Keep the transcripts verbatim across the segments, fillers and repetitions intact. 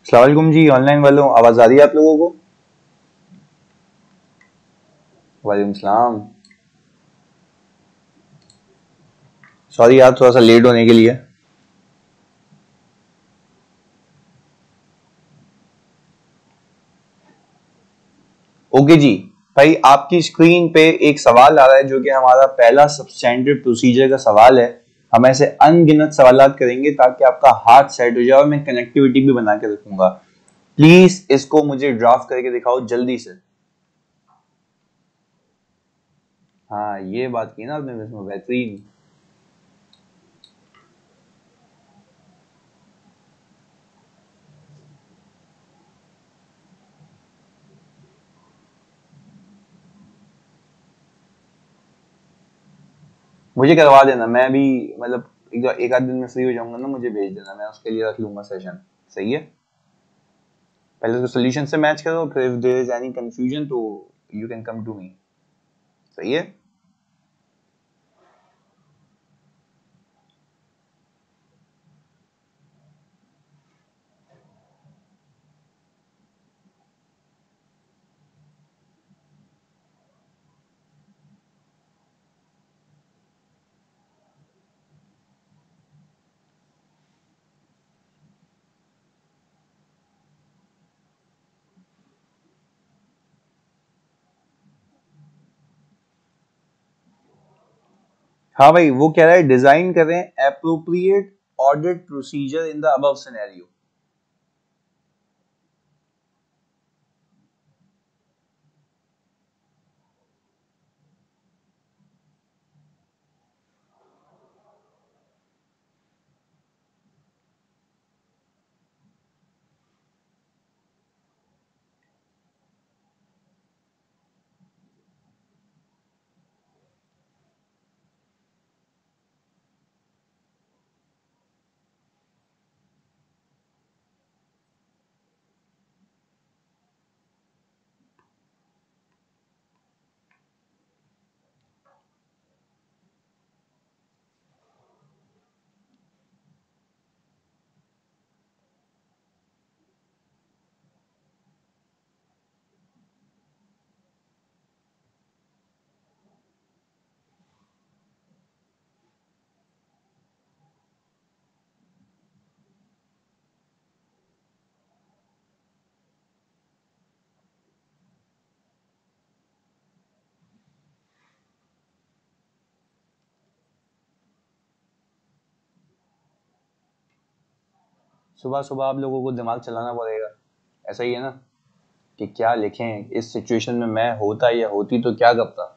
अस्सलाम वालेकुम जी, ऑनलाइन वालों, आवाज आ रही है आप लोगों को? वालेकुम सलाम। सॉरी यार, थोड़ा सा लेट होने के लिए। ओके जी। भाई, आपकी स्क्रीन पे एक सवाल आ रहा है जो कि हमारा पहला सब्सटैंडर्ड प्रोसीजर का सवाल है। हम ऐसे अनगिनत सवालात करेंगे ताकि आपका हाथ सेट हो जाए और मैं कनेक्टिविटी भी बना के रखूंगा। प्लीज इसको मुझे ड्राफ्ट करके दिखाओ जल्दी से। हाँ, ये बात की ना आपने, इसमें बेहतरीन। मुझे करवा देना, मैं भी मतलब एक, एक आध दिन में फ्री हो जाऊंगा ना, मुझे भेज देना, मैं उसके लिए रख लूंगा सेशन। सही है। पहले उसको सोल्यूशन से मैच करो, फिर if there is any confusion तो you can come to me. सही है। हाँ भाई, वो कह रहा है डिजाइन करें appropriate audit procedure in the above scenario. सुबह सुबह आप लोगों को दिमाग चलाना पड़ेगा। ऐसा ही है ना, कि क्या लिखें इस सिचुएशन में, मैं होता या होती तो क्या करता।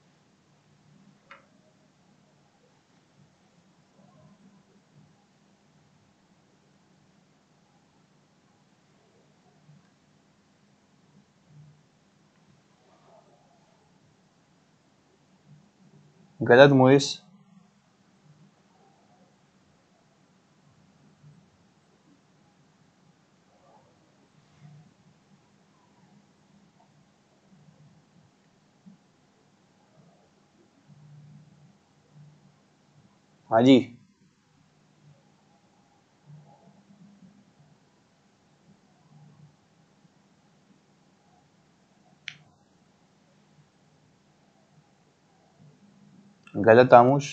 गलत मोइस। हाँ जी। गलत आमुश।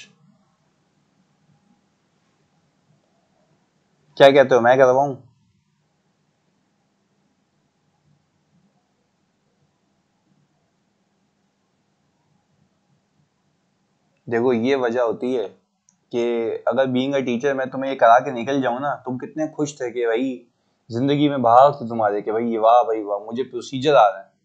क्या कहते हो, मैं करवाऊं? देखो, ये वजह होती है कि अगर बीइंग अ टीचर मैं तुम्हें ये करा के निकल जाऊं ना, तुम कितने खुश थे कि भाई जिंदगी में बहार थे तुम्हारे, कि भाई वाह भाई वाह, मुझे प्रोसीजर आ रहा है।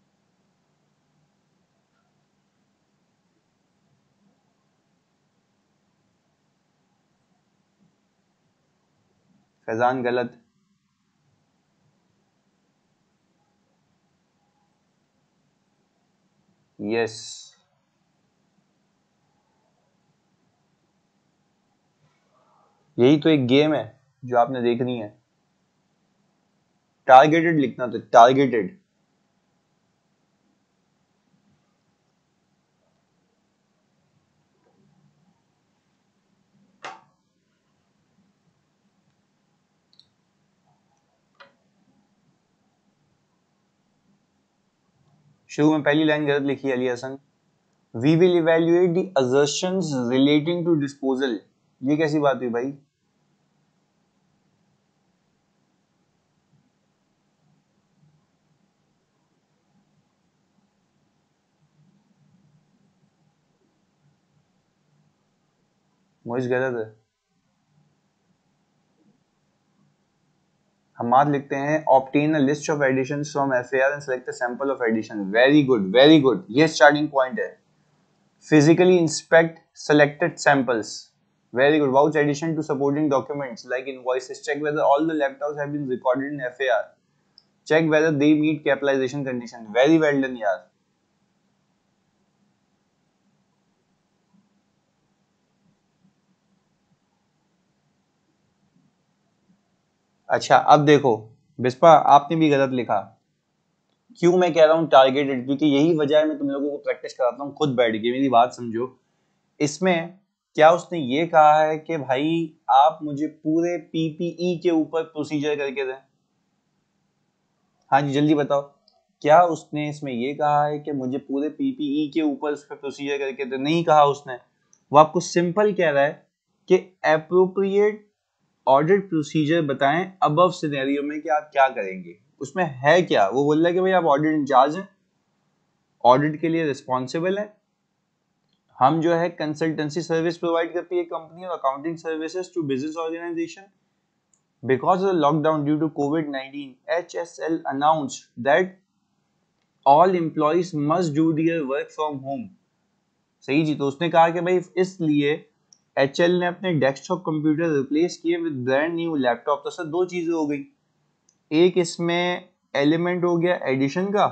फैजान गलत। यस। यही तो एक गेम है जो आपने देखनी है। टारगेटेड लिखना, तो टारगेटेड। शुरू में पहली लाइन गलत लिखी है Ali Hasan. We will evaluate the assertions relating to disposal, ये कैसी बात हुई भाई? मुझे गलत है। हम आज लिखते हैं obtain a list of additions from FAR and select a sample of addition. Very good very good, ये स्टार्टिंग पॉइंट है। physically inspect selected samples. Very good. Vouch addition to supporting documents like invoices. Check whether all the laptops have been recorded in F A R. Check whether they meet capitalization condition. Very well done यार। अच्छा अब देखो बिस्पा, आपने भी गलत लिखा। क्यों मैं कह रहा हूँ टारगेटेड? क्योंकि यही वजह है मैं तुम लोगों को प्रैक्टिस कराता हूँ खुद बैठ के। मेरी बात समझो। इसमें क्या उसने ये कहा है कि भाई आप मुझे पूरे पीपीई के ऊपर प्रोसीजर करके दें? हाँ जी जल्दी बताओ। क्या उसने इसमें ये कहा है कि मुझे पूरे पीपीई के ऊपर उस पर प्रोसीजर करके दे? नहीं कहा उसने। वो आपको सिंपल कह रहा है कि एप्रोप्रिएट ऑडिट प्रोसीजर बताएं अबव सिनेरियो में कि आप क्या करेंगे। उसमें है क्या? वो बोल रहा है कि भाई आप ऑडिट इंचार्ज हैं, ऑडिट के लिए रिस्पॉन्सिबल है। हम जो है कंसल्टेंसी सर्विस प्रोवाइड करती है कंपनी और accounting services to business organization. Because of the lockdown due to COVID nineteen, H S L announced that all employees must do their work from home. सही जी। तो उसने कहा कि भाई इसलिए H L ने अपने डेस्कटॉप कंप्यूटर रिप्लेस किए विद ब्रांड न्यू लैपटॉप। तो सर दो चीजें हो गई, एक इसमें एलिमेंट हो गया एडिशन का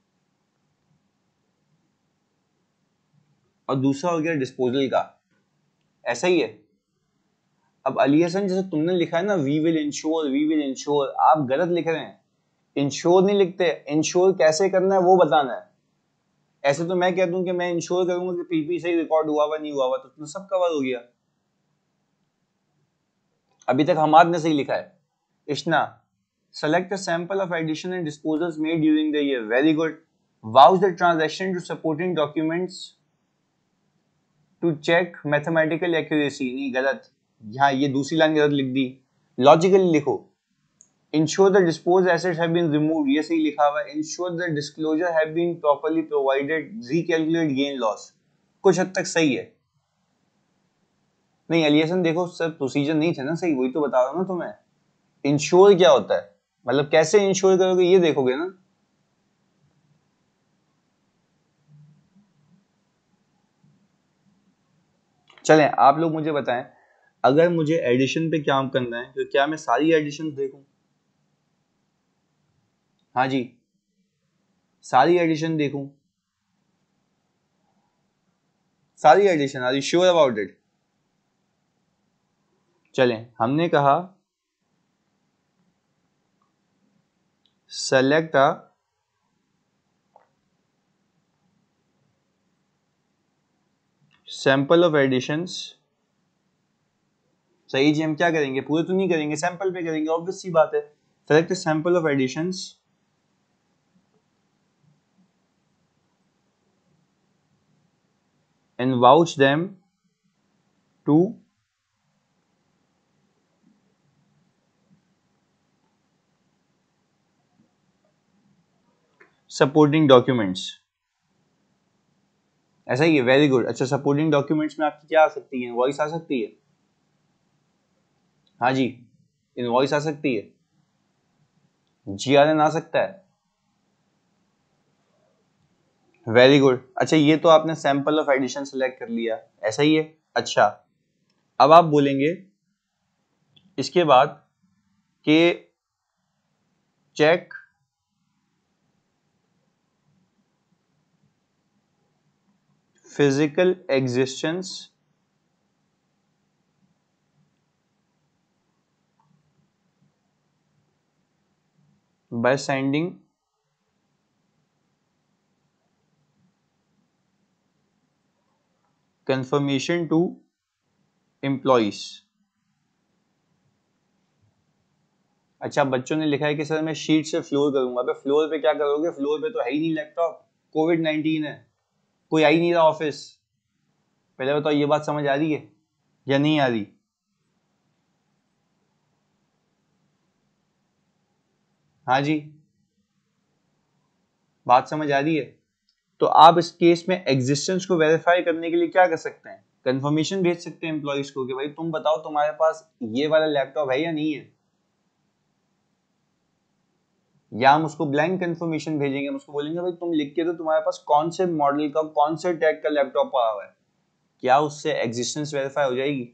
और दूसरा हो गया डिस्पोजल का। ऐसा ही है। अब अली हसन जैसे तुमने लिखा है ना we will ensure we will ensure, आप गलत लिख रहे हैं। इंश्योर नहीं लिखते, इंश्योर कैसे करना है वो बताना है। ऐसे तो मैं कह दूं कि मैं इंश्योर करूंगा कि पीपी सही रिकॉर्ड हुआ हुआ नहीं हुआ हुआ, तो उसमें सब कवर हो गया। अभी तक हमाद ने सही लिखा है। Ishna, select a sample of addition and disposals made during the year. Very good. Vouch the transaction to supporting documents to check mathematical accuracy. नहीं गलत, यहाँ ये दूसरी लाइन गलत लिख दी। लॉजिकली लिखो। Ensure the disposed assets have been removed, ये सही लिखा हुआ है। Ensure the disclosure have been properly provided, recalculate gain loss, कुछ हद तक सही है। नहीं एलिएशन देखो सर प्रोसीजर नहीं थे ना सही, वही तो बता रहा हूँ ना तुम्हें। इंश्योर क्या होता है, मतलब कैसे इंश्योर करोगे ये देखोगे ना। चलें आप लोग मुझे बताएं, अगर मुझे एडिशन पे काम करना है तो क्या मैं सारी एडिशन देखूं? हाँ जी, सारी एडिशन देखूं? सारी addition, are you sure about it? चलें हमने कहा select a sample of additions. सही जी। हम क्या करेंगे, पूरे तो नहीं करेंगे, सैंपल पे करेंगे, ऑब्वियस सी बात है। Select a sample of additions and vouch them to supporting documents। ऐसा ही है, वेरी गुड। अच्छा सपोर्टिंग डॉक्यूमेंट्स में आपकी क्या आ सकती है? इनवॉइस आ सकती है। हाँ जी, इनवॉइस आ सकती है, जीआरएन आ सकता है। Very good. अच्छा ये तो आपने सैंपल ऑफ एडिशन सेलेक्ट कर लिया, ऐसा ही है। अच्छा अब आप बोलेंगे इसके बाद कि check physical existence by sending confirmation to employees. अच्छा बच्चों ने लिखा है कि सर मैं शीट से फ्लोर करूंगा। अब फ्लोर पे क्या करोगे, फ्लोर पे तो है ही नहीं लैपटॉप। कोविड नाइनटीन है, कोई आ ही नहीं रहा ऑफिस। पहले बताओ ये बात समझ आ रही है या नहीं आ रही? हाँ जी, बात समझ आ रही है। तो आप इस केस में एग्जिस्टेंस को वेरीफाई करने के लिए क्या कर सकते हैं? कंफर्मेशन भेज सकते हैं एम्प्लॉइज को कि भाई तुम बताओ तुम्हारे पास ये वाला लैपटॉप है या नहीं है, या हम उसको ब्लैंक कंफर्मेशन भेजेंगे, हम उसको बोलेंगे भाई तुम लिख के दो तुम्हारे पास कौन से मॉडल का कौन से टैग का लैपटॉप पड़ा हुआ है। क्या उससे एग्जिस्टेंस वेरीफाई हो जाएगी?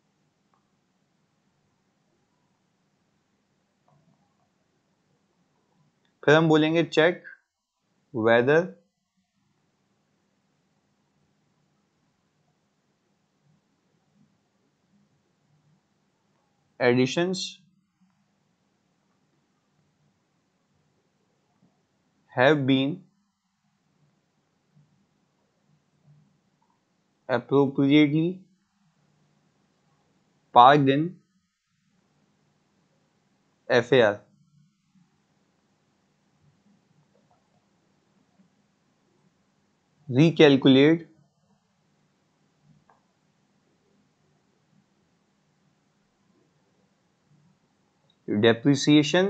फिर हम बोलेंगे check whether additions have been appropriately parked in F A R. Recalculate depreciation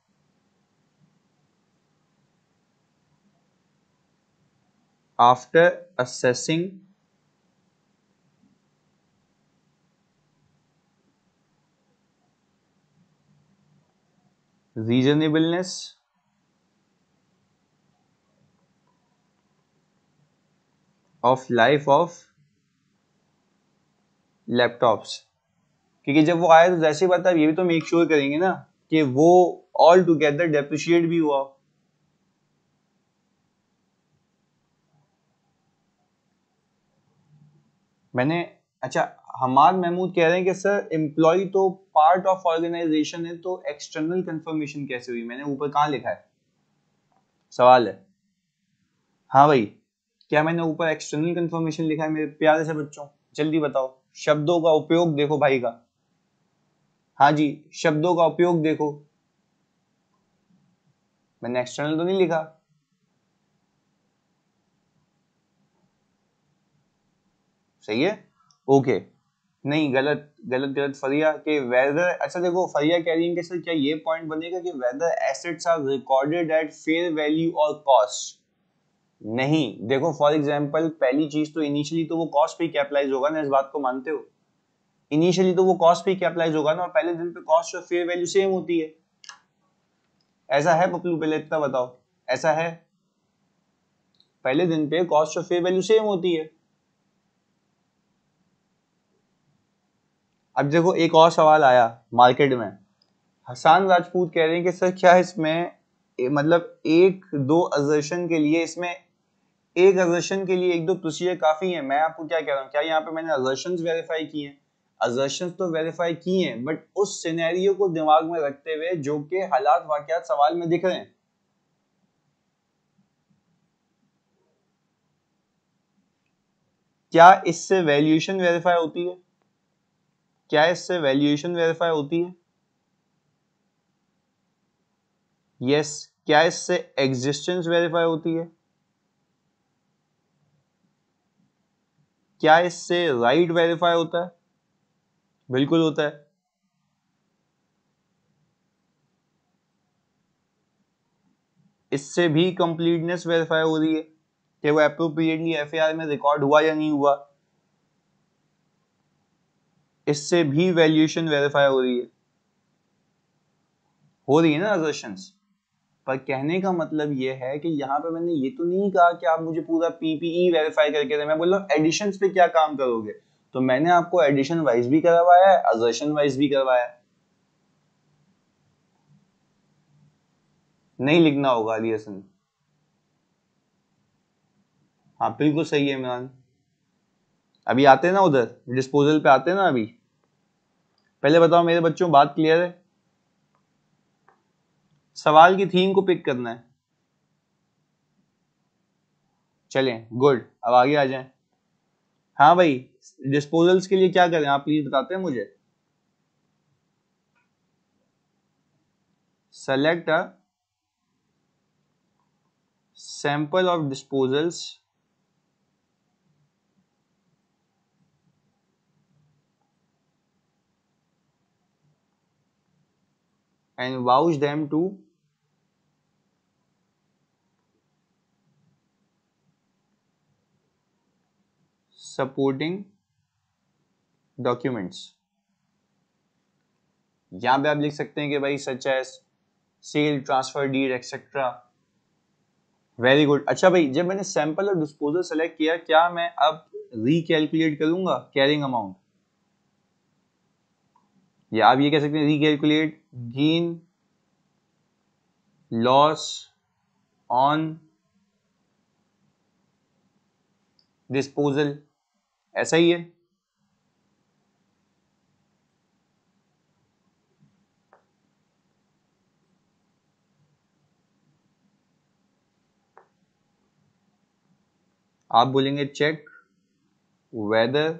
after assessing reasonableness of life of laptops। क्योंकि जब वो आए तो जैसी बात है ये भी तो मेक श्योर करेंगे ना कि वो ऑल टुगेदर डेप्रिशिएट भी हुआ। मैंने अच्छा, हमाद महमूद कह रहे हैं कि सर एम्प्लॉय तो पार्ट ऑफ ऑर्गेनाइजेशन है तो एक्सटर्नल कंफर्मेशन कैसे हुई? मैंने ऊपर कहाँ लिखा है? सवाल है। हाँ भाई, क्या मैंने ऊपर एक्सटर्नल कंफर्मेशन लिखा है मेरे प्यारे से बच्चों? जल्दी बताओ, शब्दों का उपयोग देखो भाई का। हाँ जी, शब्दों का उपयोग देखो, मैंने एक्सटर्नल तो नहीं लिखा। सही है, ओके। नहीं, गलत गलत गलत फरिया के वेदर। अच्छा देखो, फरिया कह रही है कि सर क्या ये पॉइंट बनेगा कि whether assets are recorded at fair value और कॉस्ट? नहीं, देखो फॉर एग्जांपल पहली चीज तो इनिशियली तो वो कॉस्ट पे कैपिटलाइज होगा ना, इस बात को मानते हो? इनिशियली तो वो कॉस्ट पे कैपिटलाइज होगा ना, और पहले दिन पे कॉस्ट और फेयर वैल्यू सेम होती है। ऐसा है पपलू? पहले इतना बताओ, ऐसा है? पहले दिन पे कॉस्ट और फेयर वैल्यू सेम होती है। अब देखो एक और सवाल आया मार्केट में, हसान राजपूत कह रहे हैं कि सर क्या इसमें ए, मतलब एक दो असर्शन के लिए, इसमें एक असर्शन के लिए एक दो प्रोसीजर काफी है। मैं आपको क्या कह रहा हूँ, क्या यहाँ पे मैंने असर्शंस वेरीफाई किए हैं? असर्शंस तो वेरीफाई किए हैं, बट उस सिनेरियो को दिमाग में रखते हुए जो कि हालात वाकयात सवाल में दिख रहे हैं। क्या इससे वैल्यूएशन वेरीफाई होती है? क्या इससे वैल्यूएशन वेरीफाई होती है? यस। क्या इससे एग्जिस्टेंस वेरीफाई होती है? क्या इससे राइट वेरीफाई होता है? बिल्कुल होता है। इससे भी कंप्लीटनेस वेरीफाई हो रही है कि वो एप्रोप्रिएटली एफएआर में रिकॉर्ड हुआ या नहीं हुआ। इससे भी वैल्यूएशन वेरीफाई हो रही है, हो रही है ना असर्शंस। पर कहने का मतलब ये है कि यहाँ पे मैंने ये तो नहीं कहा कि आप मुझे पूरा पीपीई वेरीफाई करके दें। मैं बोल रहा हूँ एडिशंस पे क्या काम करोगे, तो मैंने आपको एडिशन वाइज भी करवाया है, असर्शन वाइज भी करवाया है। नहीं लिखना होगा अली हसन। हाँ बिल्कुल सही है इमरान। अभी आते हैं ना उधर, डिस्पोजल पे आते हैं ना अभी। पहले बताओ मेरे बच्चों, बात क्लियर है? सवाल की थीम को पिक करना है। चलें, गुड, अब आगे आ जाएं। हाँ भाई, डिस्पोजल्स के लिए क्या करें आप प्लीज बताते हैं मुझे। Select a sample of disposals and vouch them to supporting documents. यहां पे आप लिख सकते हैं कि भाई such as sale, transfer deed etcetera. Very good. अच्छा भाई, जब मैंने सैंपल और डिस्पोजल सेलेक्ट किया, क्या मैं अब रिकैलकुलेट करूंगा कैरिंग अमाउंट? या आप ये कह सकते हैं recalculate gain loss on disposal, ऐसा ही है. आप बोलेंगे चेक वेदर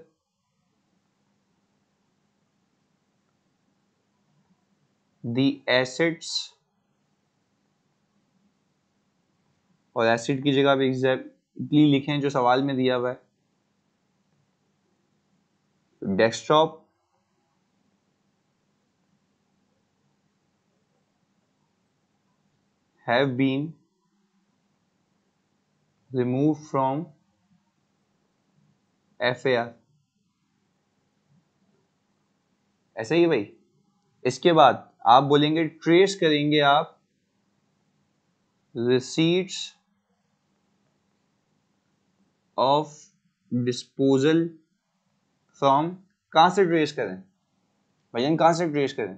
द एसेट्स, और एसिड की जगह आप एग्जैक्टली लिखें जो सवाल में दिया हुआ है. Desktop have been removed from F A R. ऐसा ही भाई. इसके बाद आप बोलेंगे ट्रेस करेंगे आप receipts of disposal from, कहां से ट्रेस करें भैया, कहां से ट्रेस करें?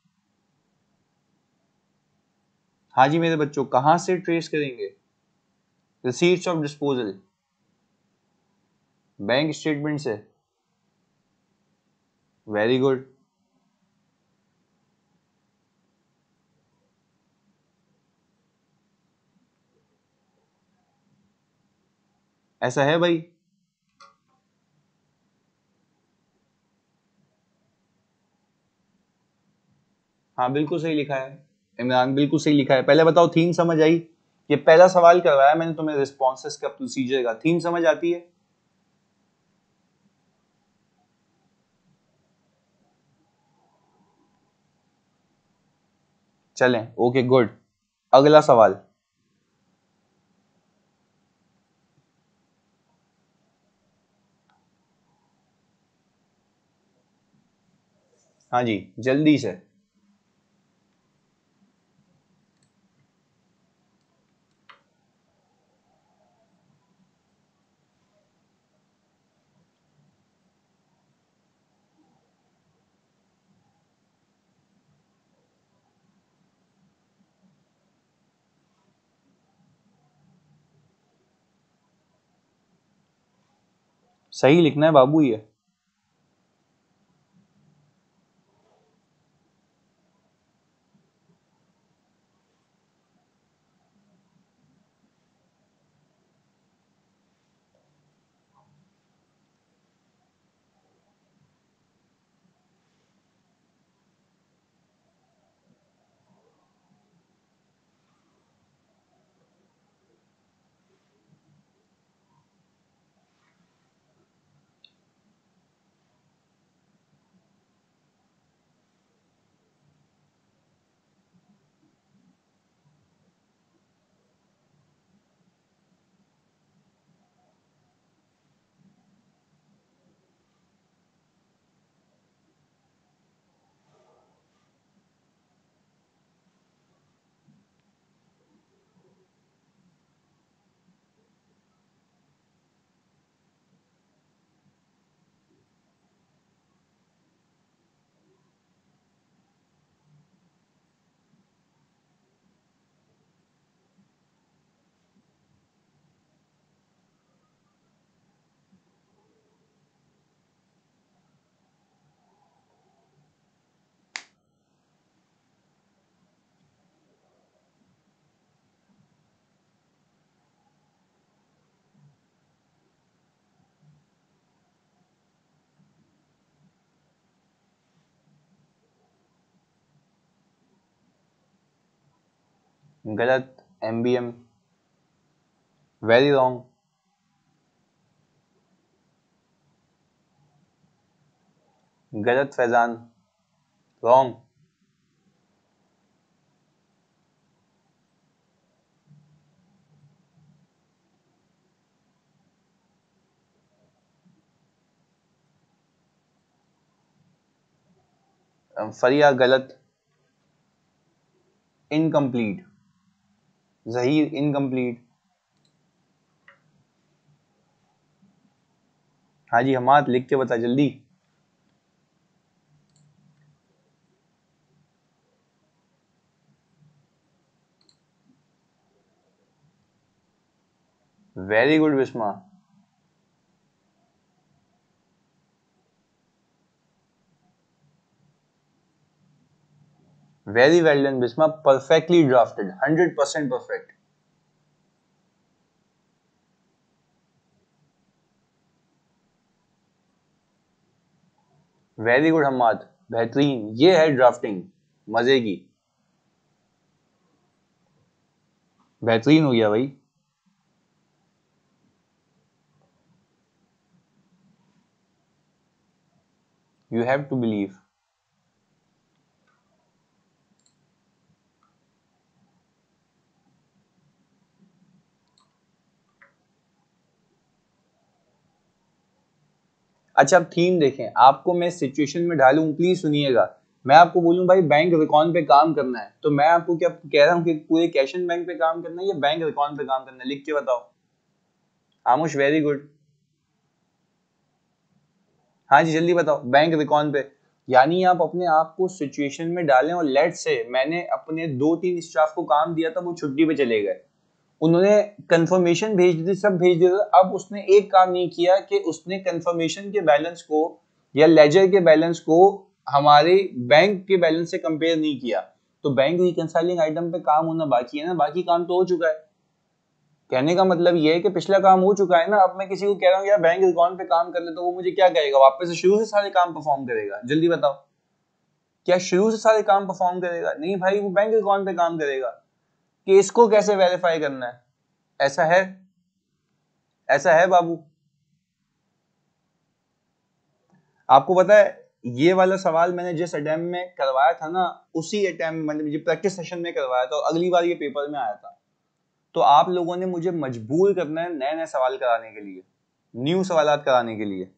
हाँ जी मेरे बच्चों, कहां से ट्रेस करेंगे? Receipts of disposal, bank statement से. Very good. ऐसा है भाई. हाँ बिल्कुल सही लिखा है इमरान, बिल्कुल सही लिखा है. पहले बताओ थीम समझ आई? ये पहला सवाल करवाया मैंने तुम्हें रिस्पॉन्सेस का प्रोसीजर का. थीम समझ आती है? चलें, ओके गुड. अगला सवाल. हाँ जी जल्दी से. सही लिखना है बाबू ये. गलत. एमबीएम. Very wrong. गलत फैजान, रॉन्ग। फरिया गलत। इनकम्प्लीट। जहीर इनकम्प्लीट। हाँ जी हमाद लिख के बता जल्दी। Very good Bisma. Very well done Bisma, perfectly drafted, hundred percent perfect. Very good Hammad, बेहतरीन, ये है ड्राफ्टिंग मजे की। बेहतरीन हो गया भाई। You have to believe. अच्छा अब थीम देखें, आपको मैं सिचुएशन में डालूं, प्लीज सुनिएगा। मैं आपको बोलूं भाई बैंक रिकॉन पे काम करना है, तो मैं आपको क्या कह रहा हूं कि पूरे कैश एंड बैंक पे काम करना है या बैंक रिकॉन पे काम करना है, लिख के बताओ। Amush very good. हाँ जी जल्दी बताओ, बैंक रिकॉन पे। यानी आप अपने आप को सिचुएशन में डालें और लेट से मैंने अपने दो तीन स्टाफ को काम दिया था, वो छुट्टी पे चले गए, उन्होंने कंफर्मेशन भेज दी, सब भेज दिया था। अब उसने एक काम नहीं किया कि उसने कंफर्मेशन के बैलेंस को या लेजर के बैलेंस को हमारे बैंक के बैलेंस से कंपेयर नहीं किया। तो बैंक रिकंसाइलिंग आइटम पे काम होना बाकी है ना, बाकी काम तो हो चुका है। कहने का मतलब ये है कि पिछला काम हो चुका है ना, अब मैं किसी को कह रहा हूँ यार बैंक अकाउंट पे काम कर ले, तो वो मुझे क्या कहेगा, वापस से शुरू से सारे काम परफॉर्म करेगा? जल्दी बताओ, क्या शुरू से सारे काम परफॉर्म करेगा? नहीं भाई, वो बैंक अकाउंट पे काम करेगा कि इसको कैसे वेरीफाई करना है। ऐसा है, ऐसा है बाबू। आपको पता है ये वाला सवाल मैंने जिस अटेम्प्ट में करवाया था ना, उसी अटेम्प्ट मतलब मुझे प्रैक्टिस सेशन में करवाया था और अगली बार ये पेपर में आया था। तो आप लोगों ने मुझे मजबूर करना है नए नए सवाल कराने के लिए, न्यू सवालात कराने के लिए,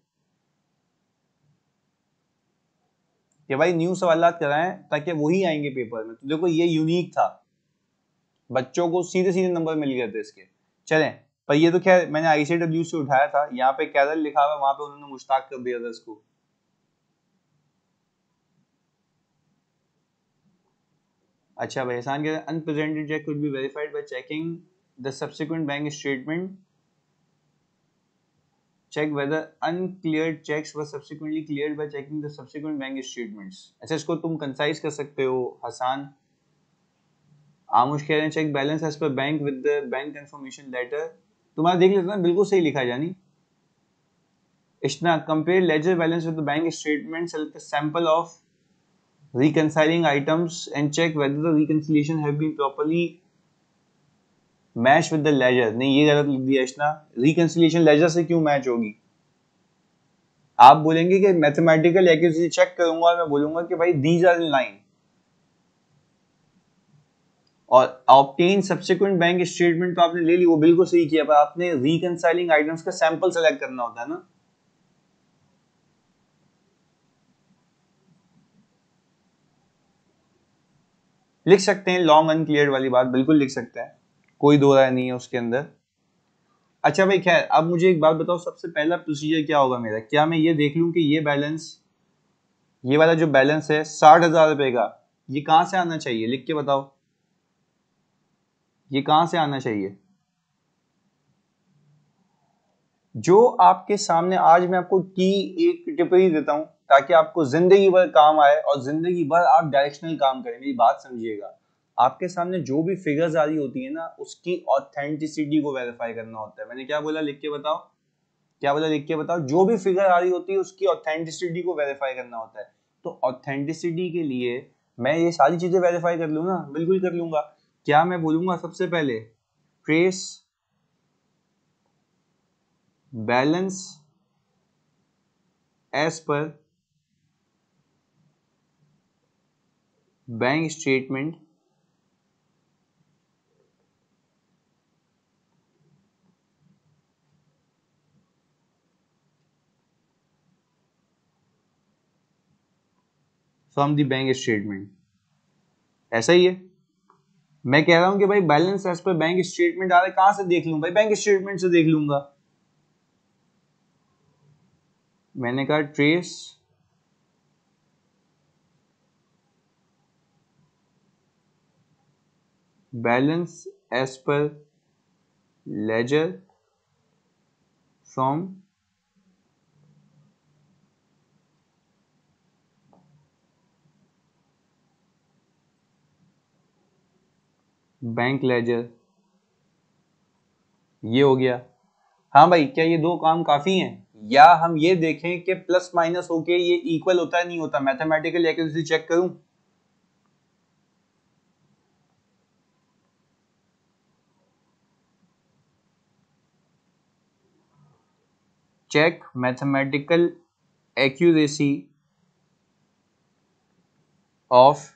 कि भाई न्यू सवालात कराएं ताकि वही आएंगे पेपर में। तो देखो ये यूनिक था, बच्चों को सीधे सीधे नंबर मिल गए थे इसके। चलें, पर ये तो खैर मैंने आईसीडब्ल्यू से उठाया था, यहाँ पे कैरल लिखा हुआ, वहां पे उन्होंने मुश्ताक कर दिया था इसको। अच्छा भाई एहसान के unpresented cheque could be verified by checking the subsequent bank statement, check whether uncleared checks were subsequently cleared by checking the subsequent bank statements। अच्छा इसको तुम कंसाइज कर सकते हो हसान। आमुश कह रहे हैं check balance as per bank with the bank confirmation letter. तुम्हारा देख लेते ना, बिल्कुल सही लिखा है जानी। Ishna compare ledger balance with the bank statement, select the sample of reconciling items and check whether the reconciliation have been properly matched with the ledger। नहीं ये गलत लिख दिया इश्ना, reconciliation ledger से क्यों मैच होगी? आप बोलेंगे कि मैथमेटिकल एक्यूरेसी चेक करूंगा और मैं बोलूंगा कि भाई दीज आर इन लाइन, और ऑब्टेन सब्सिक्वेंट बैंक स्टेटमेंट तो आपने ले ली, वो बिल्कुल सही किया, पर आपने रिकंसाइलिंग आइटम्स का सैंपल सेलेक्ट करना होता है ना। लिख सकते हैं लॉन्ग अनक्लियर वाली बात, बिल्कुल लिख सकते हैं, कोई दो राय नहीं है उसके अंदर। अच्छा भाई खैर, अब मुझे एक बात बताओ, सबसे पहला प्रोसीजर क्या होगा मेरा? क्या मैं ये देख लूं कि ये बैलेंस, ये वाला जो बैलेंस है साठ हजार रुपए का, ये कहां से आना चाहिए? लिख के बताओ, ये कहां से आना चाहिए? जो आपके सामने, आज मैं आपको की एक टिप्पणी देता हूं ताकि आपको जिंदगी भर काम आए और जिंदगी भर आप डायरेक्शनल काम करें। मेरी बात समझिएगा, आपके सामने जो भी फिगर्स आ रही होती है ना, उसकी ऑथेंटिसिटी को वेरीफाई करना होता है। मैंने क्या बोला? लिख के बताओ, क्या बोला? लिख के बताओ। जो भी फिगर आ रही होती है उसकी ऑथेंटिसिटी को वेरीफाई करना होता है। तो ऑथेंटिसिटी के लिए मैं ये सारी चीजें वेरीफाई कर लूँ ना, बिल्कुल कर लूंगा। क्या मैं बोलूंगा सबसे पहले trace balance as per bank statement from the bank statement. ऐसा ही है, मैं कह रहा हूं कि भाई balance as per bank statement आ रहा है, कहां से देख लूं भाई? बैंक स्टेटमेंट से देख लूंगा। मैंने कहा trace balance as per ledger from bank ledger. ये हो गया। हाँ भाई, क्या ये दो काम काफी हैं, या हम ये देखें कि प्लस माइनस होके ये इक्वल होता है नहीं होता? मैथमेटिकल एक्यूरेसी चेक करूं? Check mathematical accuracy of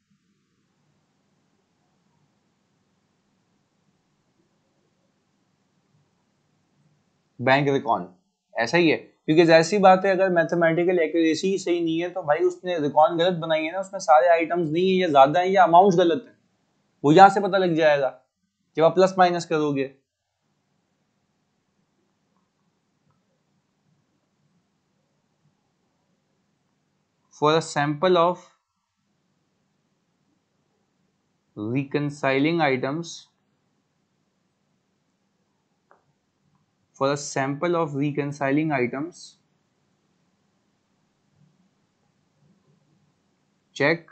bank recon. ऐसा ही है, क्योंकि जैसी बात है, अगर मैथमेटिकल एक्यूरेसी सही नहीं है तो भाई उसने रिकॉन गलत बनाई है ना, उसमें सारे आइटम्स नहीं है या ज्यादा है या अमाउंट गलत है, वो यहां से पता लग जाएगा जब आप प्लस माइनस करोगे। For a sample of reconciling items for a sample of reconciling items, check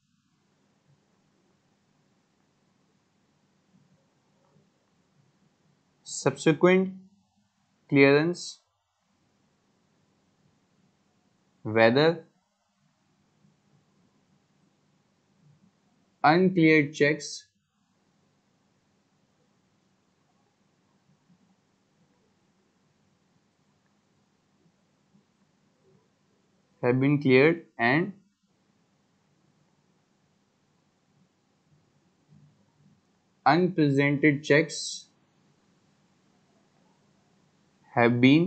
subsequent clearance whether uncleared checks have been cleared and unpresented checks have been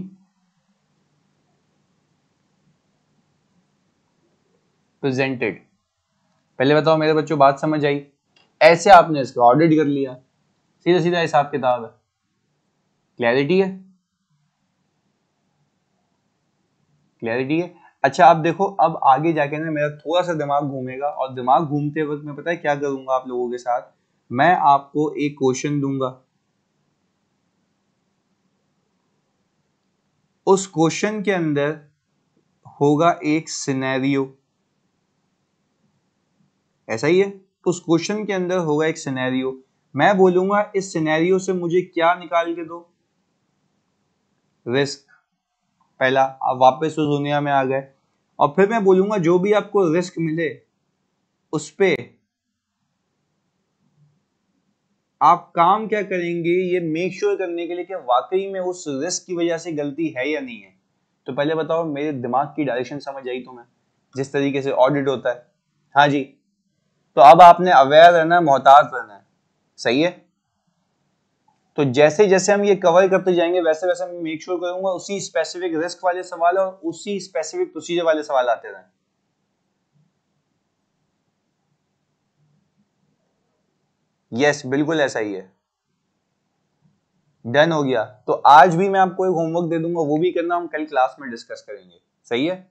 presented। पहले बताओ मेरे बच्चों, बात समझ आई? ऐसे आपने इसका ऑडिट कर लिया, सीधा सीधा हिसाब किताब है। क्लैरिटी है? क्लैरिटी है। अच्छा, अब देखो, अब आगे जाके ना मेरा थोड़ा सा दिमाग घूमेगा, और दिमाग घूमते वक्त मैं पता है क्या करूंगा आप लोगों के साथ? मैं आपको एक क्वेश्चन दूंगा, उस क्वेश्चन के अंदर होगा एक सिनेरियो। ऐसा ही है, उस क्वेश्चन के अंदर होगा एक सिनेरियो। मैं बोलूंगा इस सिनेरियो से मुझे क्या निकाल के दो? रिस्क। पहला, आप वापस उस दुनिया में आ गए, और फिर मैं बोलूंगा जो भी आपको रिस्क मिले उस पे आप काम क्या करेंगे, ये मेक श्योर करने के लिए कि वाकई में उस रिस्क की वजह से गलती है या नहीं है। तो पहले बताओ, मेरे दिमाग की डायरेक्शन समझ आई तुम्हें, जिस तरीके से ऑडिट होता है? हाँ जी। तो अब आपने अवेयर रहना है, मोहतात रहना है। सही है? तो जैसे जैसे हम ये कवर करते जाएंगे वैसे वैसे मैं मेक श्योर करूंगा उसी स्पेसिफिक रिस्क वाले सवाल और उसी स्पेसिफिक प्रोसीजर वाले सवाल आते रहें। यस, बिल्कुल ऐसा ही है। डन हो गया। तो आज भी मैं आपको एक होमवर्क दे दूंगा, वो भी करना, हम कल क्लास में डिस्कस करेंगे। सही है?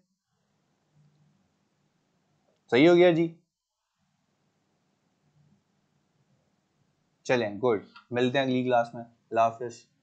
सही हो गया जी? चलें, गुड। मिलते हैं अगली क्लास में। अल्लाह हाफिज।